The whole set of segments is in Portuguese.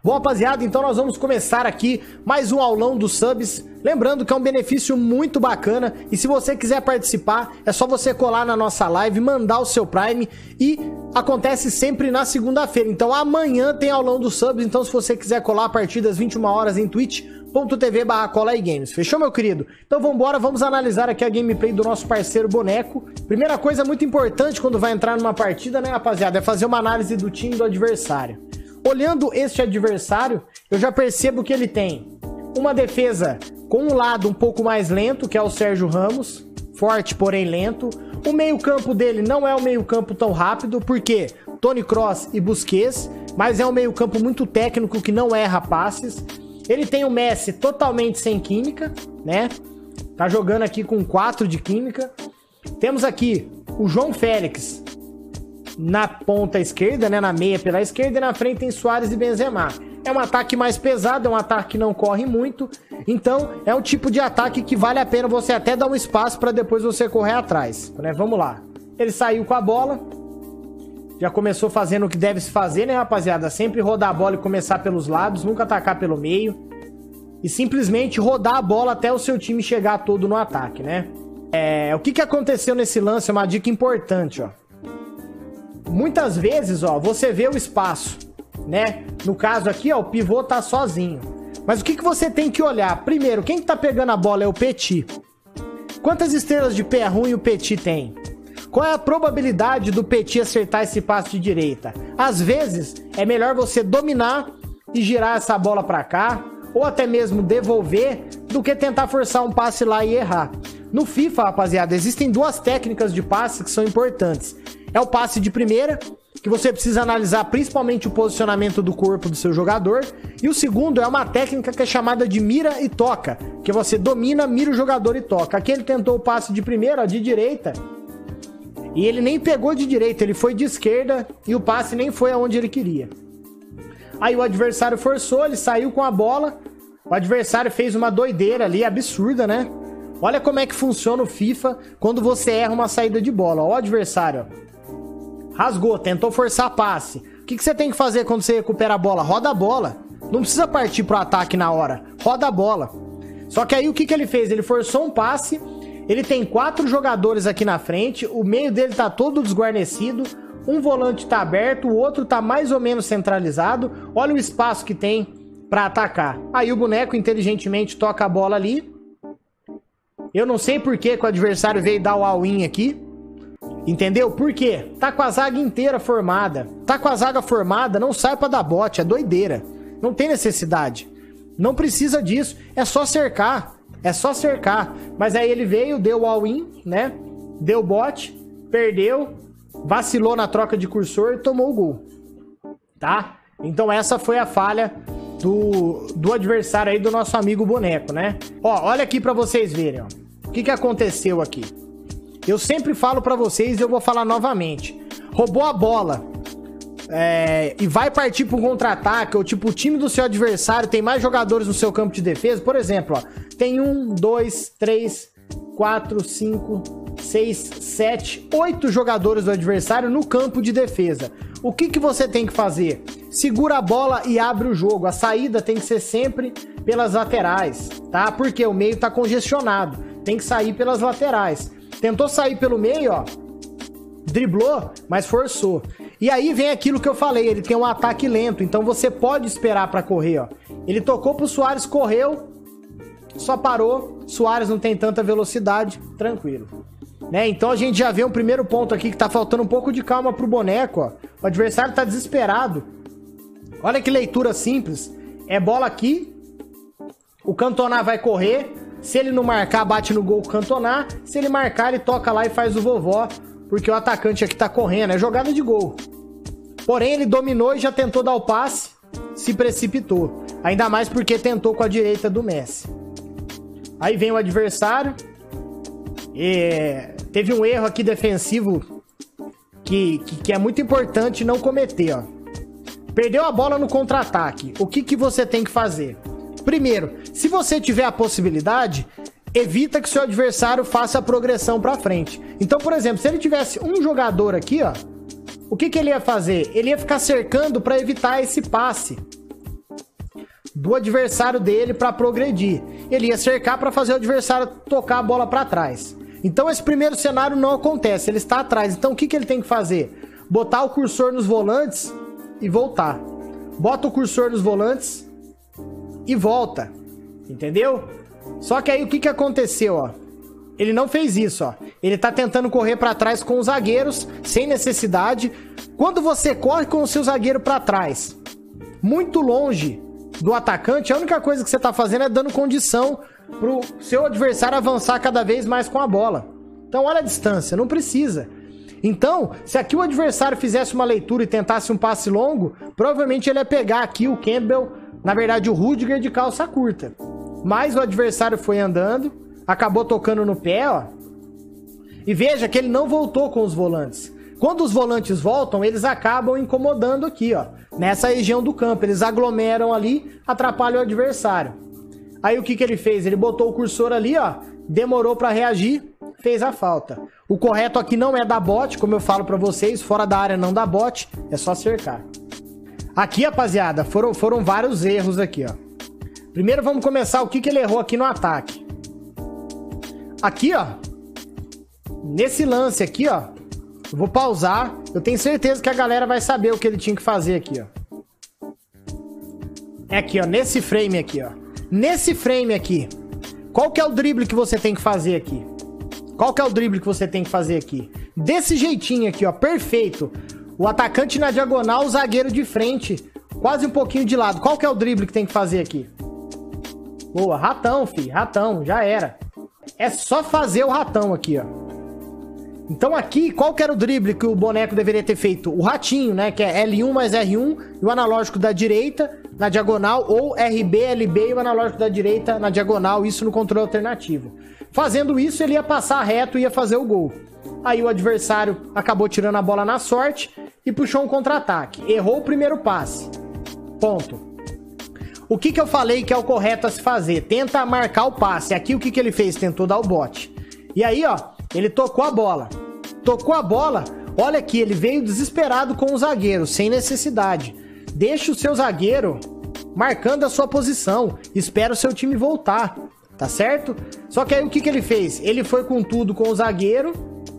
Bom, rapaziada, então nós vamos começar aqui mais um aulão dos subs. Lembrando que é um benefício muito bacana e se você quiser participar, é só você colar na nossa live, mandar o seu Prime e acontece sempre na segunda-feira. Então amanhã tem aulão dos subs, então se você quiser colar a partir das 21 horas em twitch.tv/colaigames. Fechou, meu querido? Então vambora, vamos analisar aqui a gameplay do nosso parceiro Boneco. Primeira coisa muito importante quando vai entrar numa partida, né, rapaziada, é fazer uma análise do time do adversário. Olhando este adversário, eu já percebo que ele tem uma defesa com um lado um pouco mais lento, que é o Sérgio Ramos, forte porém lento. O meio-campo dele não é um meio-campo tão rápido, porque Toni Kroos e Busquets, mas é um meio-campo muito técnico que não erra passes. Ele tem o Messi totalmente sem química, né? Tá jogando aqui com 4 de química. Temos aqui o João Félix na ponta esquerda, né, na meia pela esquerda, e na frente tem Suárez e Benzema. É um ataque mais pesado, é um ataque que não corre muito, então é um tipo de ataque que vale a pena você até dar um espaço para depois você correr atrás, né? Vamos lá. Ele saiu com a bola, já começou fazendo o que deve se fazer, né, rapaziada? Sempre rodar a bola e começar pelos lados, nunca atacar pelo meio e simplesmente rodar a bola até o seu time chegar todo no ataque, né? O que aconteceu nesse lance é uma dica importante, ó. Muitas vezes, ó, você vê o espaço, né? No caso aqui, ó, o pivô tá sozinho. Mas o que você tem que olhar? Primeiro, quem que tá pegando a bola é o Petit. Quantas estrelas de pé ruim o Petit tem? Qual é a probabilidade do Petit acertar esse passe de direita? Às vezes, é melhor você dominar e girar essa bola pra cá, ou até mesmo devolver, do que tentar forçar um passe lá e errar. No FIFA, rapaziada, existem duas técnicas de passe que são importantes. É o passe de primeira, que você precisa analisar principalmente o posicionamento do corpo do seu jogador. E o segundo é uma técnica que é chamada de mira e toca, que você domina, mira o jogador e toca. Aqui ele tentou o passe de primeira, ó, de direita, e ele nem pegou de direita, ele foi de esquerda e o passe nem foi aonde ele queria. Aí o adversário forçou, ele saiu com a bola, o adversário fez uma doideira ali, absurda, né? Olha como é que funciona o FIFA quando você erra uma saída de bola. Ó, o adversário, ó, rasgou, tentou forçar passe. O que você tem que fazer quando você recupera a bola? Roda a bola. Não precisa partir pro ataque na hora. Roda a bola. Só que aí o que ele fez? Ele forçou um passe. Ele tem 4 jogadores aqui na frente. O meio dele tá todo desguarnecido. Um volante tá aberto. O outro tá mais ou menos centralizado. Olha o espaço que tem pra atacar. Aí o Boneco inteligentemente toca a bola ali. Eu não sei por que o adversário veio dar o all-in aqui. Entendeu? Por quê? Tá com a zaga inteira formada. Tá com a zaga formada, não sai pra dar bote, é doideira. Não tem necessidade. Não precisa disso, é só cercar. É só cercar. Mas aí ele veio, deu o all-in, né? Deu bote, perdeu, vacilou na troca de cursor e tomou o gol. Tá? Então essa foi a falha do adversário aí, do nosso amigo Boneco, né? Ó, olha aqui pra vocês verem, ó. O que aconteceu aqui? Eu sempre falo pra vocês e eu vou falar novamente. Roubou a bola e vai partir para um contra-ataque, ou tipo, o time do seu adversário tem mais jogadores no seu campo de defesa. Por exemplo, ó, tem 1, 2, 3, 4, 5, 6, 7, 8 jogadores do adversário no campo de defesa. O que você tem que fazer? Segura a bola e abre o jogo. A saída tem que ser sempre pelas laterais, tá? Porque o meio tá congestionado. Tem que sair pelas laterais. Tentou sair pelo meio, ó, driblou, mas forçou. E aí vem aquilo que eu falei, ele tem um ataque lento, então você pode esperar pra correr, ó. Ele tocou pro Suárez, correu, só parou, Suárez não tem tanta velocidade, tranquilo. Né? Então a gente já vê um primeiro ponto aqui que tá faltando um pouco de calma pro Boneco, ó. O adversário tá desesperado. Olha que leitura simples. É bola aqui, o Cantona vai correr. Se ele não marcar, bate no gol com o Cantona. Se ele marcar, ele toca lá e faz o vovó, porque o atacante aqui tá correndo. É jogada de gol. Porém, ele dominou e já tentou dar o passe, se precipitou. Ainda mais porque tentou com a direita do Messi. Aí vem o adversário. Teve um erro aqui defensivo que é muito importante não cometer, ó. Perdeu a bola no contra-ataque. O que você tem que fazer? Primeiro, se você tiver a possibilidade, evita que seu adversário faça a progressão pra frente. Então, por exemplo, se ele tivesse um jogador aqui, ó, o que ele ia fazer? Ele ia ficar cercando pra evitar esse passe. do adversário dele para progredir. Ele ia cercar para fazer o adversário tocar a bola para trás. Então esse primeiro cenário não acontece, ele está atrás. Então o que ele tem que fazer? Botar o cursor nos volantes e voltar. Bota o cursor nos volantes e volta. Entendeu? Só que aí o que aconteceu, ó? Ele não fez isso, ó. Ele tá tentando correr para trás com os zagueiros, sem necessidade. Quando você corre com o seu zagueiro para trás, muito longe do atacante, a única coisa que você tá fazendo é dando condição pro seu adversário avançar cada vez mais com a bola. Então olha a distância, não precisa. Então, se aqui o adversário fizesse uma leitura e tentasse um passe longo, provavelmente ele ia pegar aqui o Campbell, na verdade o Rudiger de calça curta. Mas o adversário foi andando, acabou tocando no pé, ó. E veja que ele não voltou com os volantes. Quando os volantes voltam, eles acabam incomodando aqui, ó. Nessa região do campo. Eles aglomeram ali, atrapalham o adversário. Aí o que ele fez? Ele botou o cursor ali, ó. Demorou pra reagir, fez a falta. O correto aqui não é dar bote, como eu falo pra vocês. Fora da área não dá bote, é só cercar. Aqui, rapaziada, foram vários erros aqui, ó. Primeiro vamos começar o que ele errou aqui no ataque. Aqui, ó. Nesse lance aqui, ó. Eu vou pausar. Eu tenho certeza que a galera vai saber o que ele tinha que fazer aqui, ó. É aqui, ó. Nesse frame aqui, ó. Nesse frame aqui. Qual que é o drible que você tem que fazer aqui? Qual que é o drible que você tem que fazer aqui? Desse jeitinho aqui, ó. Perfeito. O atacante na diagonal, o zagueiro de frente. Quase um pouquinho de lado. Qual que é o drible que tem que fazer aqui? Boa. Ratão, fi. Ratão. Já era. É só fazer o ratão aqui, ó. Então aqui, qual que era o drible que o boneco deveria ter feito? O ratinho, né? Que é L1 mais R1 e o analógico da direita na diagonal, ou RB, LB e o analógico da direita na diagonal, isso no controle alternativo. Fazendo isso, ele ia passar reto e ia fazer o gol. Aí o adversário acabou tirando a bola na sorte e puxou um contra-ataque. Errou o primeiro passe. Ponto. O que eu falei que é o correto a se fazer? Tenta marcar o passe. Aqui o que ele fez? Tentou dar o bote. E aí, ó, ele tocou a bola. Tocou a bola, olha aqui, ele veio desesperado com o zagueiro, sem necessidade. Deixa o seu zagueiro marcando a sua posição. Espera o seu time voltar, tá certo? Só que aí o que ele fez? Ele foi com tudo com o zagueiro.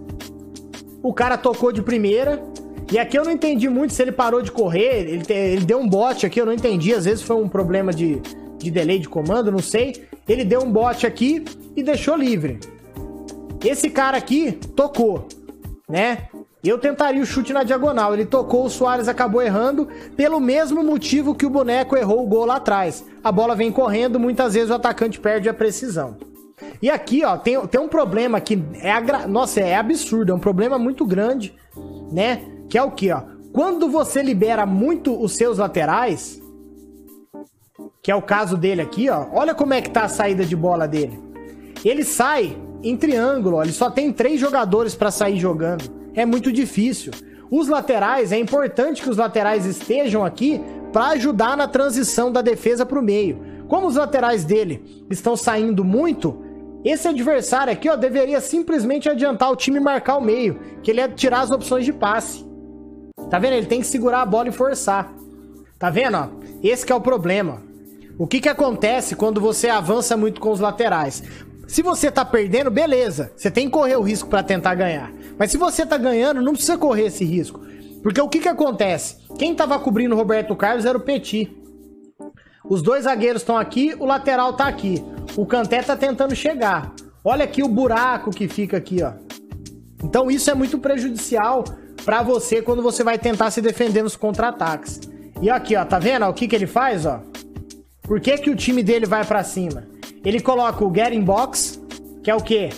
O cara tocou de primeira. E aqui eu não entendi muito se ele parou de correr. Ele deu um bote aqui, eu não entendi. Às vezes foi um problema de delay de comando, não sei. Ele deu um bote aqui e deixou livre. Esse cara aqui tocou, né? Eu tentaria o chute na diagonal. Ele tocou, o Suárez acabou errando pelo mesmo motivo que o boneco errou o gol lá atrás. A bola vem correndo, muitas vezes o atacante perde a precisão. E aqui, ó, tem um problema que nossa, é absurdo, é um problema muito grande, né? Que é o que, ó? Quando você libera muito os seus laterais, que é o caso dele aqui, ó. Olha como é que tá a saída de bola dele. Ele sai em triângulo, ó, ele só tem 3 jogadores para sair jogando. É muito difícil. Os laterais, é importante que os laterais estejam aqui para ajudar na transição da defesa para o meio. Como os laterais dele estão saindo muito, esse adversário aqui, ó, deveria simplesmente adiantar o time e marcar o meio, que ele ia tirar as opções de passe. Tá vendo? Ele tem que segurar a bola e forçar. Tá vendo, ó? Esse que é o problema. O que acontece quando você avança muito com os laterais? Se você tá perdendo, beleza. Você tem que correr o risco para tentar ganhar. Mas se você tá ganhando, não precisa correr esse risco. Porque o que acontece? Quem tava cobrindo o Roberto Carlos era o Petit. Os 2 zagueiros estão aqui, o lateral tá aqui. O Kanté tá tentando chegar. Olha aqui o buraco que fica aqui, ó. Então isso é muito prejudicial para você quando você vai tentar se defender nos contra-ataques. E aqui, ó, tá vendo? O que ele faz, ó? Por que o time dele vai para cima? Ele coloca o get in box, que é o quê?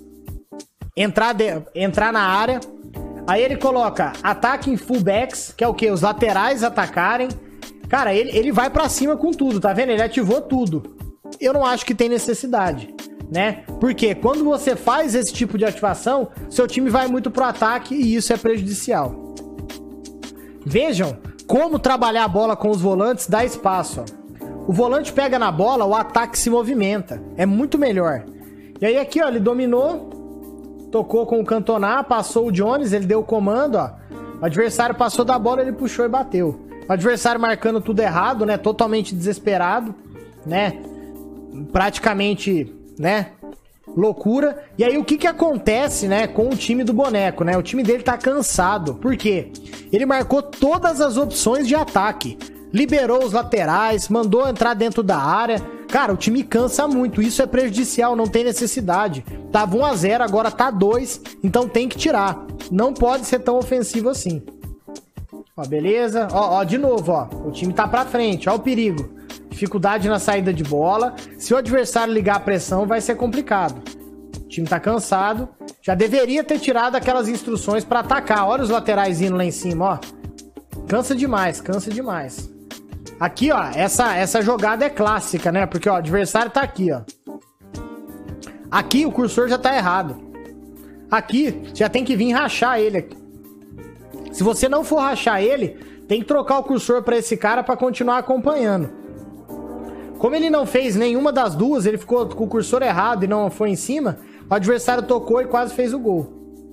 Entrar na área. Aí ele coloca ataque em fullbacks, que é o quê? Os laterais atacarem. Cara, ele vai pra cima com tudo, tá vendo? Ele ativou tudo. Eu não acho que tem necessidade, né? Porque quando você faz esse tipo de ativação, seu time vai muito pro ataque e isso é prejudicial. Vejam como trabalhar a bola com os volantes dá espaço, ó. O volante pega na bola, o ataque se movimenta. É muito melhor. E aí aqui, ó, ele dominou, tocou com o Cantona, passou o Jones, ele deu o comando, ó. O adversário passou da bola, ele puxou e bateu. O adversário marcando tudo errado, né? Totalmente desesperado, né? Praticamente, né? Loucura. E aí o que acontece, né, com o time do boneco, né? O time dele tá cansado. Por quê? Ele marcou todas as opções de ataque. Liberou os laterais, mandou entrar dentro da área. Cara, o time cansa muito. Isso é prejudicial, não tem necessidade. Tava 1 a 0, agora tá 2. Então tem que tirar. Não pode ser tão ofensivo assim. Ó, beleza? Ó, de novo, ó. O time tá pra frente. Ó o perigo. Dificuldade na saída de bola. Se o adversário ligar a pressão, vai ser complicado. O time tá cansado. Já deveria ter tirado aquelas instruções pra atacar. Olha os laterais indo lá em cima, ó. Cansa demais, cansa demais. Aqui, ó, essa jogada é clássica, né? Porque, ó, o adversário tá aqui, ó. Aqui o cursor já tá errado. Aqui já tem que vir rachar ele aqui. Se você não for rachar ele, tem que trocar o cursor pra esse cara pra continuar acompanhando. Como ele não fez nenhuma das duas, ele ficou com o cursor errado e não foi em cima, o adversário tocou e quase fez o gol.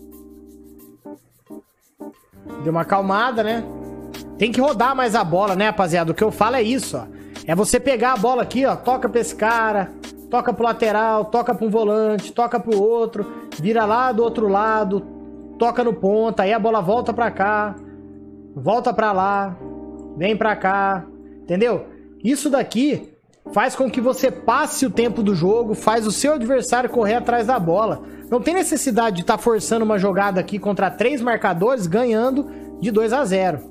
Deu uma acalmada, né? Tem que rodar mais a bola, né, rapaziada? O que eu falo é isso, ó. É você pegar a bola aqui, ó, toca pra esse cara, toca pro lateral, toca pro um volante, toca pro outro, vira lá do outro lado, toca no ponta, aí a bola volta pra cá, volta pra lá, vem pra cá, entendeu? Isso daqui faz com que você passe o tempo do jogo, faz o seu adversário correr atrás da bola. Não tem necessidade de estar forçando uma jogada aqui contra 3 marcadores, ganhando de 2 a 0.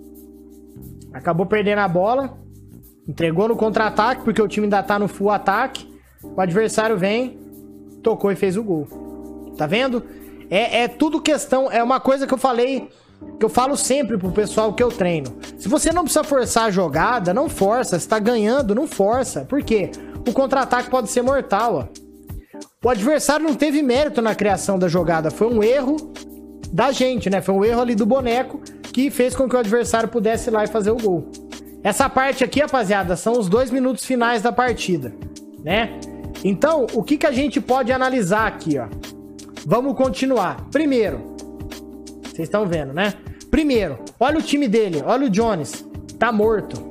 Acabou perdendo a bola, entregou no contra-ataque, porque o time ainda tá no full ataque. O adversário vem, tocou e fez o gol. Tá vendo? É tudo questão, é uma coisa que eu falei, que eu falo sempre pro pessoal que eu treino. Se você não precisa forçar a jogada, não força. Se tá ganhando, não força. Por quê? O contra-ataque pode ser mortal, ó. O adversário não teve mérito na criação da jogada, foi um erro da gente, né? Foi um erro ali do boneco que fez com que o adversário pudesse ir lá e fazer o gol. Essa parte aqui, rapaziada, são os 2 minutos finais da partida, né? Então, o que a gente pode analisar aqui, ó? Vamos continuar. Primeiro, vocês estão vendo, né? Primeiro, olha o time dele, olha o Jones, tá morto.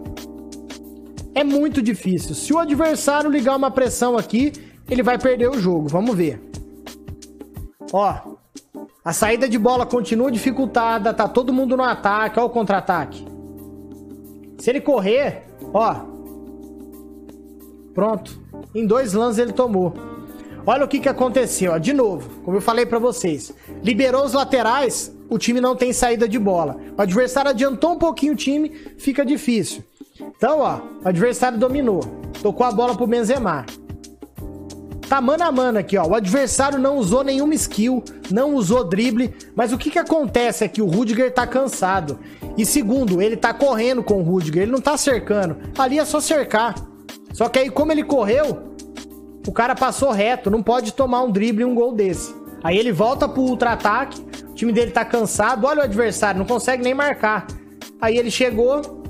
É muito difícil. Se o adversário ligar uma pressão aqui, ele vai perder o jogo. Vamos ver. Ó, a saída de bola continua dificultada, tá todo mundo no ataque, ó o contra-ataque. Se ele correr, ó, pronto. Em 2 lances ele tomou. Olha o que aconteceu, ó, de novo, como eu falei pra vocês. Liberou os laterais, o time não tem saída de bola. O adversário adiantou um pouquinho o time, fica difícil. Então, ó, o adversário dominou. Tocou a bola pro Benzema. Tá mano a mano aqui, ó. O adversário não usou nenhuma skill, não usou drible, mas o que acontece é que o Rudiger tá cansado. E segundo, ele tá correndo com o Rudiger, ele não tá cercando. Ali é só cercar. Só que aí, como ele correu, o cara passou reto, não pode tomar um drible e um gol desse. Aí ele volta pro ultra-ataque, o time dele tá cansado, olha o adversário, não consegue nem marcar. Aí ele chegou,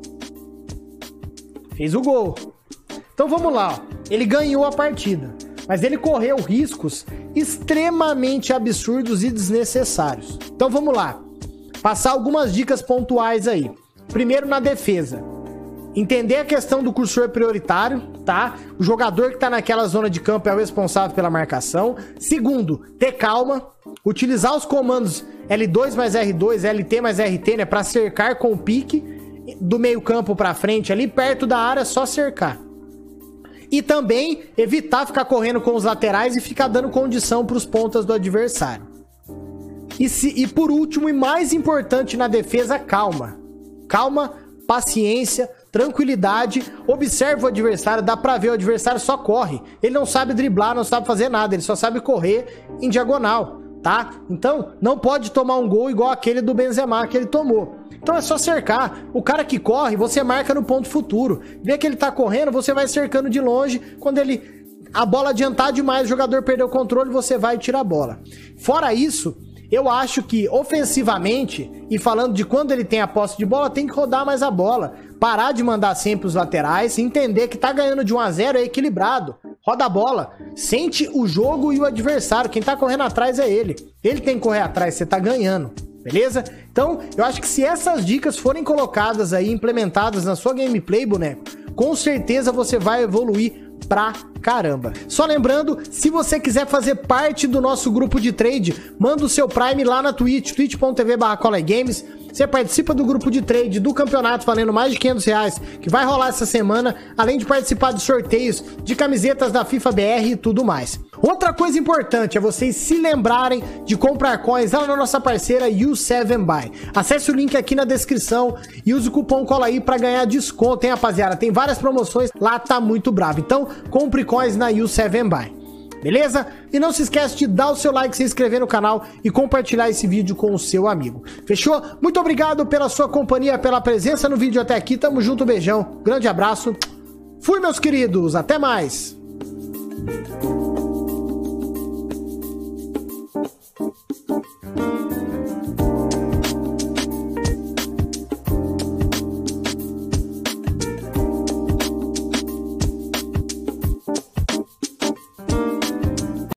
fez o gol. Então vamos lá, ó. Ele ganhou a partida. Mas ele correu riscos extremamente absurdos e desnecessários. Então vamos lá. Passar algumas dicas pontuais aí. Primeiro, na defesa. Entender a questão do cursor prioritário, tá? O jogador que tá naquela zona de campo é o responsável pela marcação. Segundo, ter calma. Utilizar os comandos L2 mais R2, LT mais RT, né? Pra cercar com o pique do meio campo pra frente ali, perto da área, só cercar. E também evitar ficar correndo com os laterais e ficar dando condição para os pontas do adversário. E por último, e mais importante na defesa, calma. Calma, paciência, tranquilidade. Observe o adversário, dá pra ver, o adversário só corre. Ele não sabe driblar, não sabe fazer nada, ele só sabe correr em diagonal, tá? Então, não pode tomar um gol igual aquele do Benzema que ele tomou. Então é só cercar. O cara que corre, você marca no ponto futuro. Vê que ele tá correndo, você vai cercando de longe. Quando a bola adiantar demais, o jogador perder o controle, você vai e tira a bola. Fora isso, eu acho que ofensivamente, e falando de quando ele tem a posse de bola, tem que rodar mais a bola. Parar de mandar sempre os laterais, entender que tá ganhando de 1 a 0 é equilibrado. Roda a bola, sente o jogo e o adversário. Quem tá correndo atrás é ele. Ele tem que correr atrás, você tá ganhando. beleza? Então, eu acho que se essas dicas forem colocadas aí, implementadas na sua gameplay, boneco, com certeza você vai evoluir pra caramba. Só lembrando, se você quiser fazer parte do nosso grupo de trade, manda o seu Prime lá na Twitch, twitch.tv/ColleGames. Você participa do grupo de trade do campeonato valendo mais de R$500, que vai rolar essa semana, além de participar de sorteios de camisetas da FIFA BR e tudo mais. Outra coisa importante é vocês se lembrarem de comprar coins lá na nossa parceira U7Buy. Acesse o link aqui na descrição e use o cupom COLAÍ para ganhar desconto, hein, rapaziada? Tem várias promoções, lá tá muito bravo. Então, compre coins na U7Buy. Beleza? E não se esquece de dar o seu like, se inscrever no canal e compartilhar esse vídeo com o seu amigo. Fechou? Muito obrigado pela sua companhia, pela presença no vídeo até aqui. Tamo junto, beijão. Grande abraço. Fui, meus queridos. Até mais.